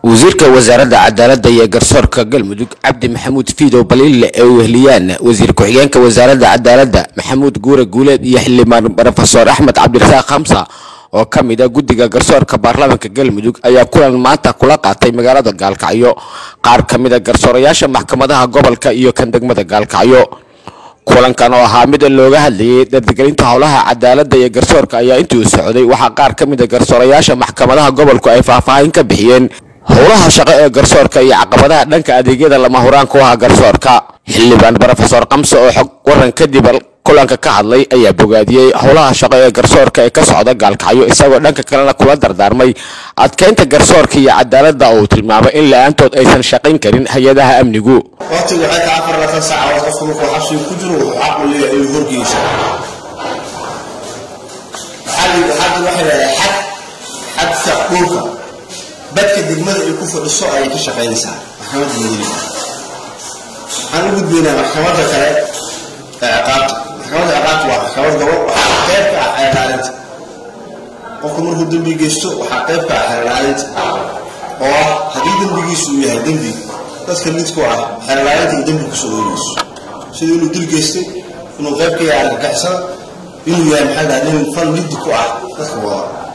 وزيرك وزارة عدالة يقرصرك قلمدوك عبد محمود فيدو بليل وهليان وزير كحيانك وزارة عدالة محمود قورة قولاد يحلي بروفيسور أحمد عبد الرزاق خمسة وكميدا قدقا قرصورك بارلمانك قلمدوك أيا كلان مانتا كلا قاطي مقالة قالكعيو قار كميدا قرصورياشا محكمتها قبلك إيو كان دقمدا قالكعيو kulankan oo ahaa mid looga hadlayay dadgelinta howlaha cadaaladda iyo garsoorka ayaa intii uu socday waxa qaar kamid ah garsoorayaasha maxkamadaha gobolku ay faahfaahin ka bixiyeen howlaha shaqo ee garsoorka iyo caqabadaha dhanka adeegyada lama huraan ku ah garsoorka xildhibaan Professor Qamso oo xog waran kadib kulanka ka hadlay ayaa bogaadiyay howlaha shaqo ee garsoorka ee ka socda gaalkacyo isagoo dhanka kalena kula dardaarmay adkeynta garsoorka iyo cadaaladda oo tilmaamay in la'aantood aysan shaqayn karin hay'adaha amnigu waqtiga waxay ka 4 saacadood qofku wuxuu xabsi ku jiro xaq u leeyahay inuu horgeeyo xad saquulka dadka degmada ay ku fadhiso ay ka shaqaynaysaa maxkamad diiwaan aan ugu gudbinaa maxkamadda kale عقاب محكمة عقاب وحكمة جواب وحقيقة حيوانات وكمر هو دم بيجستو وحقيقة حيوانات وهذه دم بيجستو يا دم بي بس كميت كوا حيوانات دم بيجستوينوس سيدنا دل جستو إنه غير كي على كحسن إنه يا محل هذين الفن ليد كوا بس هو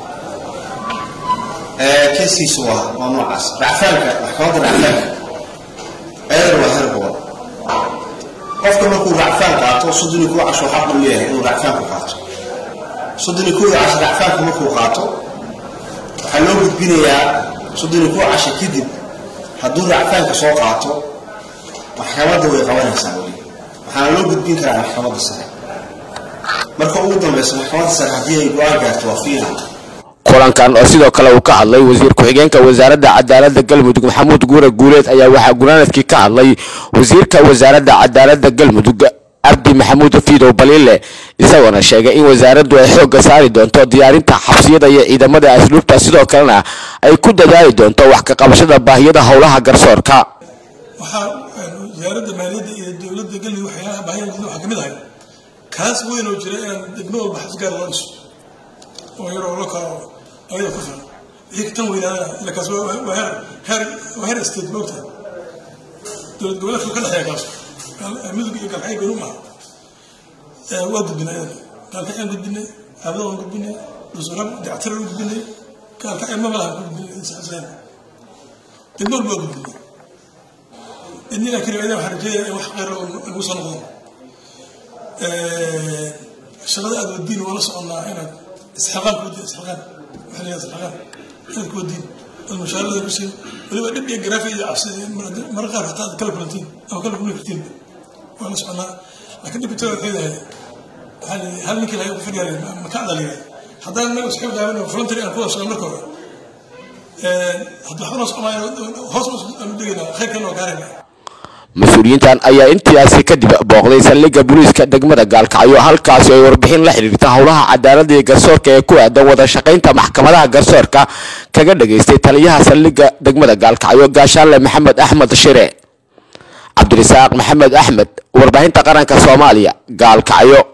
كسي سوا ما عس رعفانك محكمة رعفانك غير وهرب هو qofka markuu racfaan qaato sodoni ku casho xaq u leeyahay inuu racfaan ku qaato sodoni ku casho racfaan markuu qaato waxa loo gudbinayaa sodoni ku casho kadib hadduu racfaan ka soo qaato maxkamadda way qabanaysaa wali waxa loo gudbin karaa maxkamadda sare marka ugu dambaysa maxkamadda sare hadii ay go'aan gaarto waa fiican kulankan oo sidoo kale uu ka hadlay wasiir ku-xigeenka wasaaradda cadaaladda galmudug maxamuud guure guuleed ayaa waxa gunaanadkii ka hadlay wasiirka wasaaradda cadaaladda galmudug abdi maxamuud fiidow baliile isagoo sheegay in wasaaraddu ay xoog saari doonto diyaarinta xabsiyada iyo ciidamada asluubta sidoo kalena ay ku dadaali doonto wax ka qabashada baahiyada howlaha garsoorka waxa wasaaradda maaliyadda iyo dawladda galmudug waxyaalaha baahiyada waxa kamid ah kaas weyn oo jira in degmo walba xabsigaar loo dhiso oo yar oo loo أيوة كفر يكتم ولا إلا كسب وهر استدموته تقول لك كل حاجة كاس المزق قال حاجة يقولون ما واد البناء قال حاجة قد بناء هذا قد بناء وزراب دعتر قد بناء قال حاجة ما بلا قد بناء إنسان تقول ما قد بناء إني لكن إذا حرجة وحقر الموصل غضم الشغل هذا الدين ولا صعنا هنا إسحاقان كودي إسحاقان وحنا إسحاقان هذا كودي المشاهد هذا بس ولو نبي جرافي عصير مرقار حتى كل بلنتين أو كل بلنتين ولا صعنا لكن بتوع هذا هل ممكن هاي في مكان ذلك حتى أنا أسحب ده فرنتري أنا كويس أنا مركور حتى حرص أنا حرص أنا خير كانوا كارين مسؤولينtan ayaa intaasi kadib booqday saldhigga booliiska degmada gaalkacyo halkaas ay warbixin la xiriirta howlaha cadaaladda iyo garsoorka ee ku aadan wada shaqaynta maxkamadaha garsoorka kaga dhageystay taliyaha saldhigga degmada gaalkacyo gaashaanle maxamed axmed shire cabdirasaaq maxamed axmed warbaahinta qaranka Soomaaliya gaalkacyo